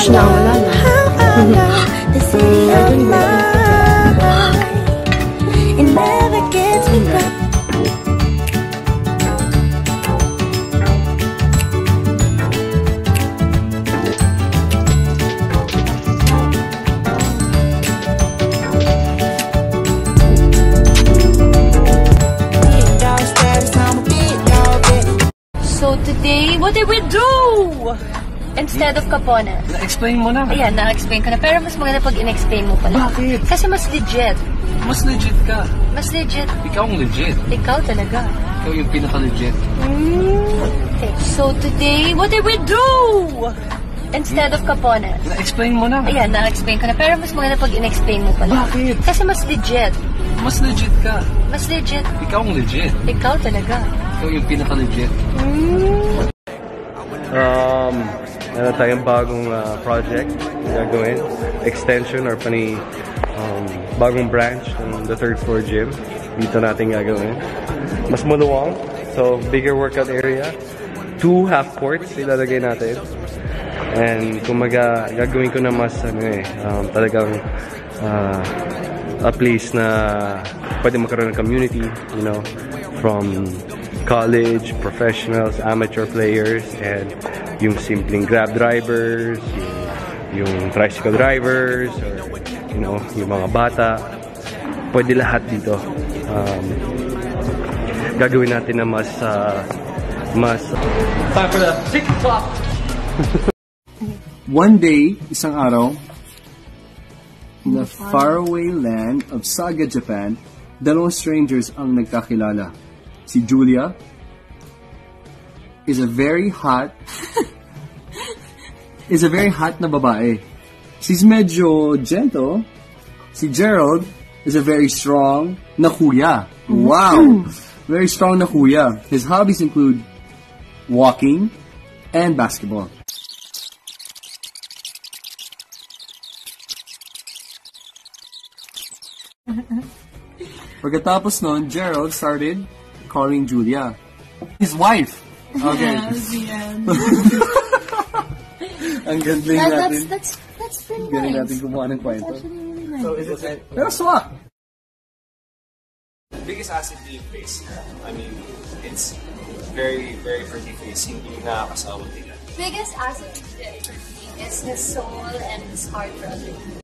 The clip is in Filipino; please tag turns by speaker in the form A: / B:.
A: crush na, wala na.
B: The city of mine, it never gets me back.
C: So today, what did we do? Instead of kapones.
D: Na-explain mo na.
C: Ayan, na-explain ko na. Pero mas maganda pag in-explain mo pala.
D: Bakit?
C: Kasi mas legit.
D: Mas legit ka.
C: Mas legit.
D: Ikaw ang legit.
C: Ikaw talaga.
D: Ikaw yung pinaka-legit.
C: Okay, so today, what did we do? Instead of kapones.
D: Na-explain mo na.
C: Ayan, na-explain ko na. Pero mas maganda pag in-explain mo pala.
D: Bakit?
C: Kasi mas legit.
D: Mas legit ka.
C: Mas legit.
D: Ikaw ang legit.
C: Ikaw talaga.
D: Ikaw yung pinaka-legit.
E: Meron tayong bagong project na gagawin. Extension or bagong branch ng the third floor gym. Dito natin gagawin. Mas maluwang. So, bigger workout area. 2 half courts ilalagay natin. And kumaga, gagawin ko na mas talagang a place na pwede magkaroon ng community, you know, from college, professionals, amateur players, and yung simpleng grab drivers, yung tricycle drivers, or you know, yung mga bata. Pwede lahat dito. Gagawin natin na mas time for the TikTok.
F: One day, isang araw, in the faraway land of Saga, Japan, dalawang strangers ang nagkakilala. Si Julia is a very hot na babae. She's medyo gentle. Si Gerald is a very strong na kuya. Wow! Very strong na kuya. His hobbies include walking and basketball. Pagkatapos nun, Gerald started calling Julia his wife. Okay. Ang gandling natin.
C: That's pretty
F: Galing
C: nice.
F: natin kumuha ng kwento.
C: That's actually really nice.
F: So is it pero swak!
G: Biggest asset do you face? I mean, it's very, very pretty face. Hindi nakakasawa tingnan.
C: Biggest asset for me is his soul and his heart for other people.